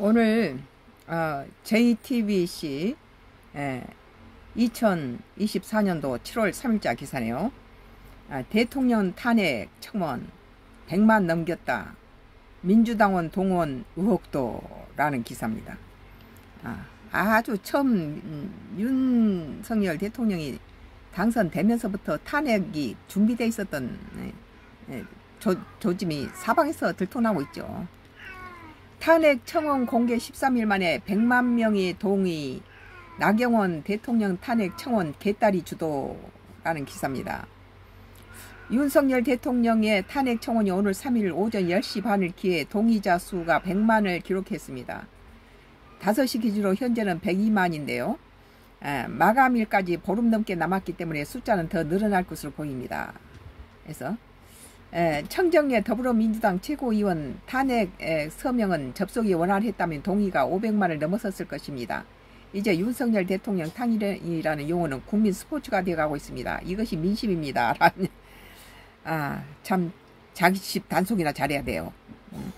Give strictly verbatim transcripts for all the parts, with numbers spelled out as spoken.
오늘 어, 제이티비씨 예, 이천이십사 년도 칠월 삼일자 기사네요. 아, 대통령 탄핵 청원 백만 넘겼다. 민주당원 동원 의혹도 라는 기사입니다. 아, 아주 처음 음, 윤석열 대통령이 당선되면서부터 탄핵이 준비되어 있었던 예, 예, 조, 조짐이 사방에서 들통나고 있죠. 탄핵 청원 공개 십삼 일 만에 백만 명이 동의. 나경원 대통령 탄핵 청원 개딸이 주도라는 기사입니다. 윤석열 대통령의 탄핵 청원이 오늘 삼 일 오전 열 시 반을 기해 동의자 수가 백만을 기록했습니다. 다섯 시 기준으로 현재는 백이만인데요. 아, 마감일까지 보름 넘게 남았기 때문에 숫자는 더 늘어날 것으로 보입니다. 그래서 에, 청정의 더불어민주당 최고위원 탄핵 에, 서명은 접속이 원활했다면 동의가 오백만을 넘어섰을 것입니다. 이제 윤석열 대통령 탄핵이라는 용어는 국민 스포츠가 되어가고 있습니다. 이것이 민심입니다. 아, 참 자기 집 단속이나 잘해야 돼요. 음.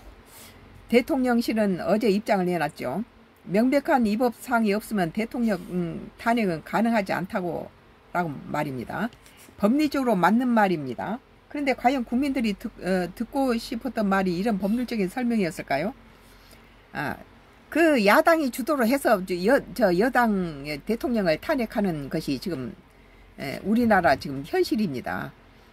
대통령실은 어제 입장을 내놨죠. 명백한 위법사항이 없으면 대통령 음, 탄핵은 가능하지 않다고 라고 말입니다. 법리적으로 맞는 말입니다. 그런데 과연 국민들이 듣, 어, 듣고 싶었던 말이 이런 법률적인 설명이었을까요? 아, 그 야당이 주도를 해서 여, 저 여당 대통령을 탄핵하는 것이 지금 에, 우리나라 지금 현실입니다.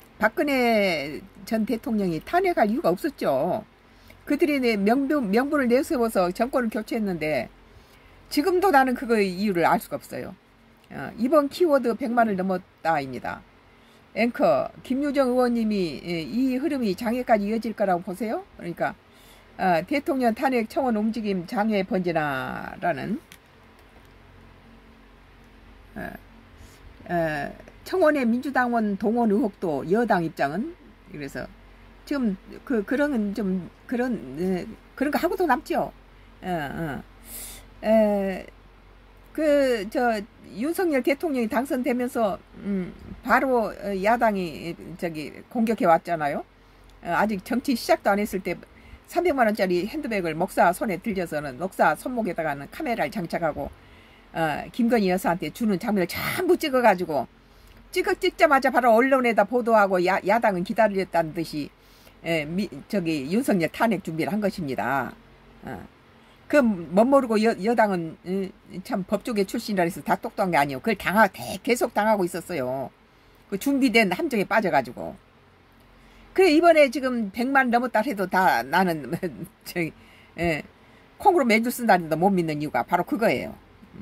박근혜 전 대통령이 탄핵할 이유가 없었죠. 그들이 명부, 명분을 내세워서 정권을 교체했는데 지금도 나는 그 이유를 알 수가 없어요. 어, 이번 키워드 백만을 넘었다입니다. 앵커 김유정 의원님이 이 흐름이 장애까지 이어질 거라고 보세요? 그러니까 어, 대통령 탄핵 청원 움직임 장애 번지나 라는 어, 어, 청원의 민주당원 동원 의혹도 여당 입장은 그래서 지금 그 그런 좀 그런 에, 그런 거 하고도 남죠. 어, 어. 에, 그 저 윤석열 대통령이 당선되면서 음, 바로 야당이 저기 공격해 왔잖아요. 아직 정치 시작도 안 했을 때 삼백만 원짜리 핸드백을 목사 손에 들려서는 목사 손목에다가는 카메라를 장착하고 어, 김건희 여사한테 주는 장면을 전부 찍어가지고 찍어 찍자마자 바로 언론에다 보도하고 야, 야당은 기다렸다는 듯이 에, 미, 저기 윤석열 탄핵 준비를 한 것입니다. 어. 그 못 모르고 여, 여당은 에, 참 법조계 출신이라 해서 다 똑똑한 게 아니에요. 그걸 당하 계속 당하고 있었어요. 그 준비된 함정에 빠져가지고. 그래 이번에 지금 백만 넘었다 해도 다 나는 저기 에, 콩으로 매주 쓴다는데 못 믿는 이유가 바로 그거예요.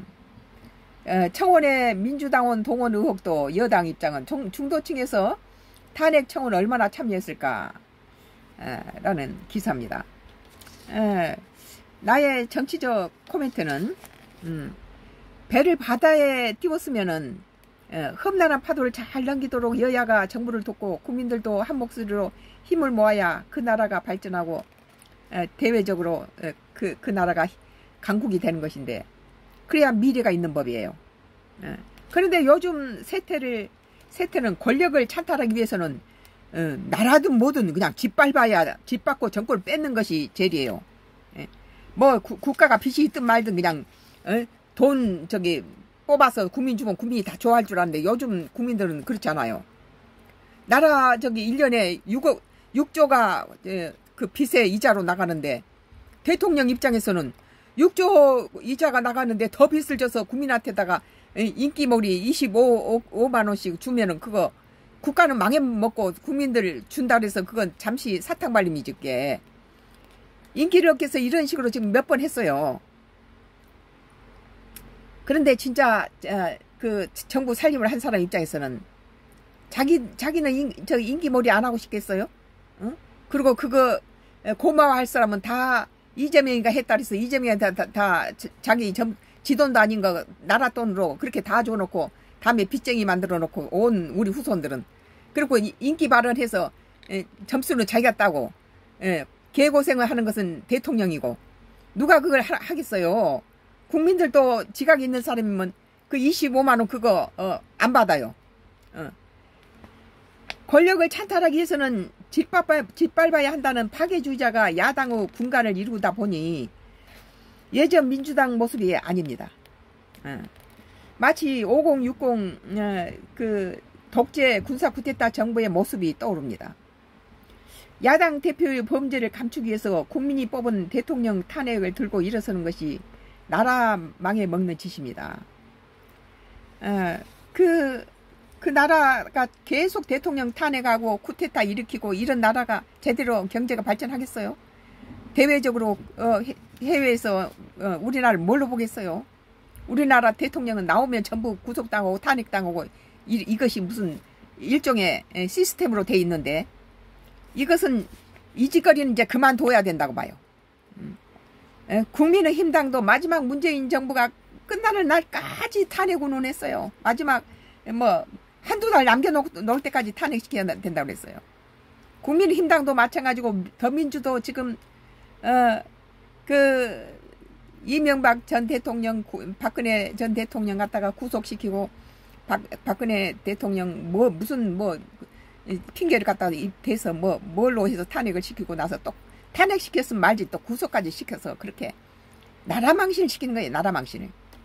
어, 청원의 민주당원 동원 의혹도 여당 입장은 중, 중도층에서 탄핵 청원 얼마나 참여했을까 에, 라는 기사입니다. 에, 나의 정치적 코멘트는 음, 배를 바다에 띄웠으면은 에, 험난한 파도를 잘 넘기도록 여야가 정부를 돕고 국민들도 한 목소리로 힘을 모아야 그 나라가 발전하고 에, 대외적으로 에, 그, 그 나라가 강국이 되는 것인데 그래야 미래가 있는 법이에요. 에. 그런데 요즘 세태를 세태는 권력을 찬탈하기 위해서는 어, 나라든 뭐든 그냥 짓밟아야 짓밟고 정권을 뺏는 것이 제일이에요. 에. 뭐 구, 국가가 빚이 있든 말든 그냥 어? 돈 저기 뽑아서 국민 주면 국민이 다 좋아할 줄 아는데 요즘 국민들은 그렇지 않아요. 나라 저기 일 년에 육억 육조가 에, 그 빚의 이자로 나가는데 대통령 입장에서는 육조 이자가 나가는데 더 빚을 져서 국민한테다가 인기몰이 이십오만 원씩 주면은 그거 국가는 망해먹고 국민들 준다 그래서 그건 잠시 사탕 발림이지 게 인기를 얻기 위해서 이런 식으로 지금 몇 번 했어요. 그런데 진짜 그 정부 살림을 한 사람 입장에서는 자기 자기는 인, 저 인기몰이 안 하고 싶겠어요? 응? 그리고 그거 고마워할 사람은 다 이재명이가 했다 그래서 이재명한테 다, 다, 다 자기 점, 지돈도 아닌 거 나라 돈으로 그렇게 다 줘놓고 다음에 빚쟁이 만들어 놓고 온 우리 후손들은 그리고 인기 발언해서 에, 점수는 자기가 따고 에, 개고생을 하는 것은 대통령이고 누가 그걸 하, 하겠어요. 국민들도 지각 있는 사람이면 그 이십오만 원 그거 어, 안 받아요. 어. 권력을 찬탈하기 위해서는 짓밟아, 짓밟아야 한다는 파괴주의자가 야당의 군간을 이루다 보니 예전 민주당 모습이 아닙니다. 어. 마치 오공육공 어, 그 독재 군사 쿠데타 정부의 모습이 떠오릅니다. 야당 대표의 범죄를 감추기 위해서 국민이 뽑은 대통령 탄핵을 들고 일어서는 것이 나라 망에 먹는 짓입니다. 어, 그, 그 나라가 계속 대통령 탄핵하고 쿠데타 일으키고 이런 나라가 제대로 경제가 발전하겠어요? 대외적으로 어, 해외에서 어, 우리나라를 뭘로 보겠어요? 우리나라 대통령은 나오면 전부 구속당하고 탄핵당하고 이, 이것이 무슨 일종의 시스템으로 돼 있는데 이것은 이 짓거리는 이제 그만둬야 된다고 봐요. 음. 국민의힘당도 마지막 문재인 정부가 끝나는 날까지 탄핵 운운했어요. 마지막 뭐 한두 달 남겨놓을 때까지 탄핵시켜야 된다고 그랬어요. 국민의힘당도 마찬가지고 더민주도 지금 어 그 이명박 전 대통령, 박근혜 전 대통령 갖다가 구속시키고 박, 박근혜 대통령 뭐 무슨 뭐 핑계를 갖다가 대서 뭐 뭘로 해서 탄핵을 시키고 나서 또 탄핵시켰으면 말지 또 구속까지 시켜서 그렇게 나라 망신을 시키는 거예요. 나라 망신을.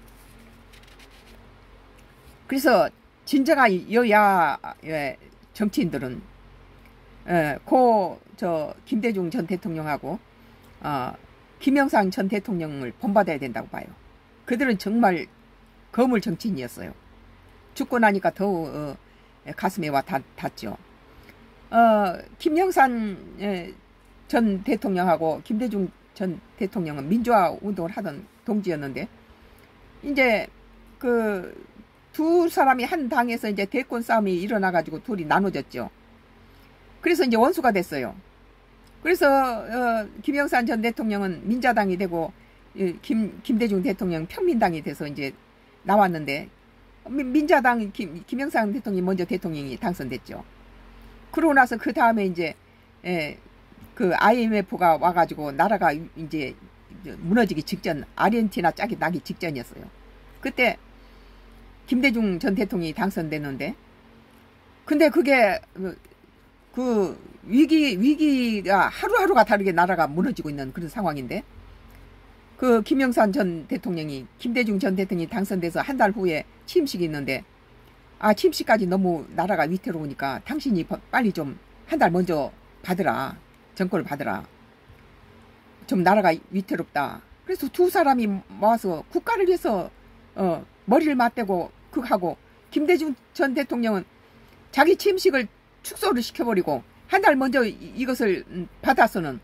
그래서 진정한 여야 정치인들은 어, 고 저 김대중 전 대통령하고 어, 김영삼 전 대통령을 본받아야 된다고 봐요. 그들은 정말 거물 정치인이었어요. 죽고 나니까 더 어, 가슴에 와 닿, 닿죠. 어, 김영삼 전 대통령하고 김대중 전 대통령은 민주화 운동을 하던 동지였는데 이제 그 두 사람이 한 당에서 이제 대권 싸움이 일어나가지고 둘이 나눠졌죠. 그래서 이제 원수가 됐어요. 그래서 어, 김영삼 전 대통령은 민자당이 되고 김, 김대중 대통령 평민당이 돼서 이제 나왔는데 민자당 김, 김영삼 대통령이 먼저 대통령이 당선됐죠. 그러고 나서 그 다음에 이제 예, 그 아이엠에프가 와가지고 나라가 이제 무너지기 직전 아르헨티나 짝이 나기 직전이었어요. 그때 김대중 전 대통령이 당선됐는데 근데 그게 그 위기 위기가 하루하루가 다르게 나라가 무너지고 있는 그런 상황인데 그 김영삼 전 대통령이 김대중 전 대통령이 당선돼서 한 달 후에 취임식이 있는데 아 취임식까지 너무 나라가 위태로우니까 당신이 빨리 좀 한 달 먼저 받으라 정권을 받으라 좀 나라가 위태롭다. 그래서 두 사람이 모아서 국가를 위해서 어, 머리를 맞대고 그하고 김대중 전 대통령은 자기 취임식을 축소를 시켜버리고 한 달 먼저 이것을 받아서는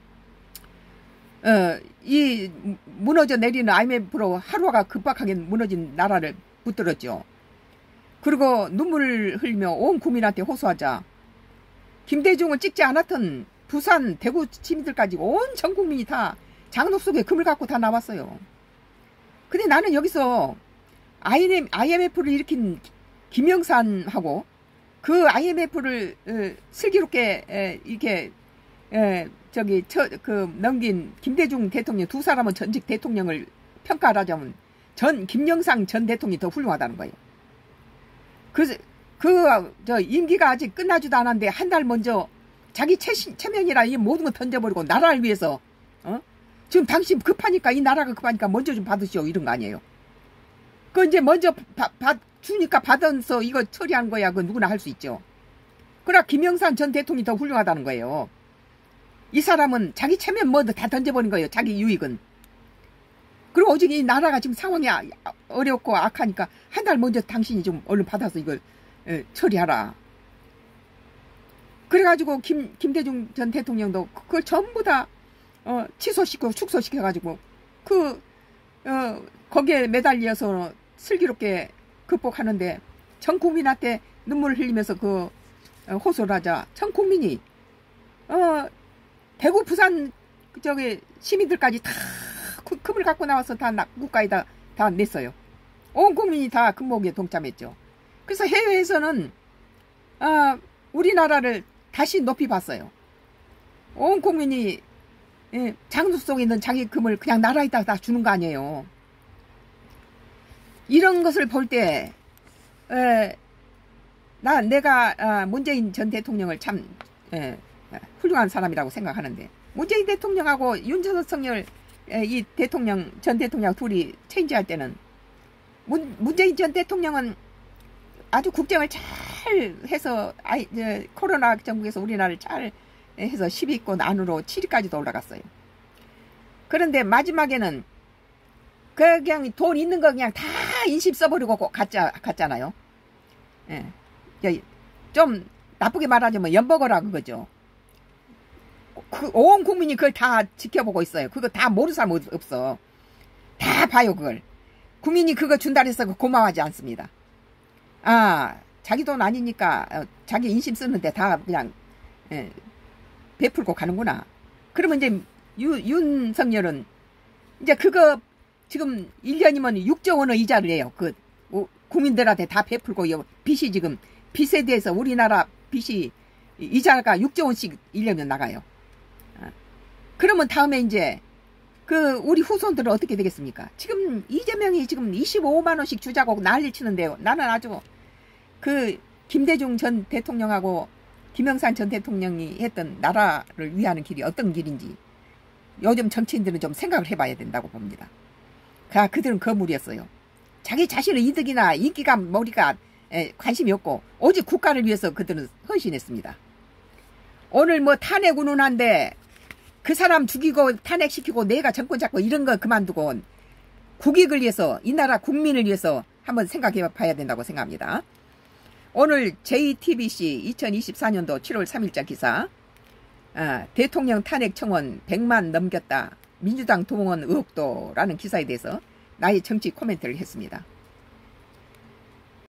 어, 이 무너져 내리는 아이엠에프로 하루가 급박하게 무너진 나라를 붙들었죠. 그리고 눈물을 흘리며 온 국민한테 호소하자 김대중을 찍지 않았던 부산 대구 시민들까지 온 전 국민이 다 장로 속에 금을 갖고 다 나왔어요. 근데 나는 여기서 아이엠에프를 일으킨 김영삼하고 그 아이엠에프를 어, 슬기롭게 에, 이렇게 에, 저기 처, 그 넘긴 김대중 대통령 두 사람은 전직 대통령을 평가하자면 전 김영삼 전 대통령이 더 훌륭하다는 거예요. 그 그 저 임기가 아직 끝나지도 않았는데 한 달 먼저 자기 체시, 체면이라 이 모든 거 던져버리고 나라를 위해서 어? 지금 당신 급하니까 이 나라가 급하니까 먼저 좀 받으시오 이런 거 아니에요. 그 이제 먼저 받, 받 주니까 받아서 이거 처리한 거야. 그 누구나 할 수 있죠. 그러나 김영삼 전 대통령이 더 훌륭하다는 거예요. 이 사람은 자기 체면 뭐 다 던져버린 거예요. 자기 유익은. 그리고 오직 이 나라가 지금 상황이 어렵고 악하니까 한 달 먼저 당신이 좀 얼른 받아서 이걸 에, 처리하라. 그래가지고 김, 김대중 전 대통령도 그걸 전부 다 어, 취소시키고 축소시켜가지고 그 어, 거기에 매달려서 슬기롭게 극복하는데 전 국민한테 눈물을 흘리면서 그 어, 호소를 하자 전 국민이 어, 대구 부산 저기 시민들까지 다 금을 갖고 나와서 다 국가에다 다 냈어요. 온 국민이 다 금목에 동참했죠. 그래서 해외에서는 어, 우리나라를 다시 높이 봤어요. 온 국민이 예, 장수 속에 있는 자기 금을 그냥 나라에다 다 주는 거 아니에요. 이런 것을 볼 때 나 내가 아, 문재인 전 대통령을 참 에, 훌륭한 사람이라고 생각하는데 문재인 대통령하고 윤석열 이 대통령, 전 대통령 둘이 체인지할 때는 문, 문재인 전 대통령은 아주 국정을 잘 해서 아이, 저, 코로나 정국에서 우리나라를 잘 해서 십 위권 안으로 칠 위까지도 올라갔어요. 그런데 마지막에는 그냥 돈 있는 거 그냥 다 인심 써버리고 갔자, 갔잖아요. 예. 좀 나쁘게 말하자면 연버거라 그거죠. 그 온 국민이 그걸 다 지켜보고 있어요. 그거 다 모르는 사람 없어. 다 봐요 그걸. 국민이 그거 준다 해서 고마워하지 않습니다. 아, 자기 돈 아니니까 어, 자기 인심 쓰는데 다 그냥 예, 베풀고 가는구나. 그러면 이제 유, 윤석열은 이제 그거 지금 일 년이면 육조 원의 이자를 내요. 그 오, 국민들한테 다 베풀고 빚이 지금 빚에 대해서 우리나라 빚이 이자가 육조 원씩 일 년면 나가요. 아, 그러면 다음에 이제 그 우리 후손들은 어떻게 되겠습니까? 지금 이재명이 지금 이십오만 원씩 주자고 난리 치는데요. 나는 아주 그 김대중 전 대통령하고 김영삼 전 대통령이 했던 나라를 위하는 길이 어떤 길인지 요즘 정치인들은 좀 생각을 해봐야 된다고 봅니다. 그 그들은 거물이었어요. 자기 자신의 이득이나 인기가 머리가 관심이 없고 오직 국가를 위해서 그들은 헌신했습니다. 오늘 뭐 탄핵 운운한데 그 사람 죽이고 탄핵시키고 내가 정권 잡고 이런 거 그만두고 국익을 위해서 이 나라 국민을 위해서 한번 생각해 봐야 된다고 생각합니다. 오늘 제이티비씨 이천이십사 년도 칠월 삼일자 기사 아, 대통령 탄핵 청원 백만 넘겼다. 민주당 동원 의혹도 라는 기사에 대해서 나의 정치 코멘트를 했습니다.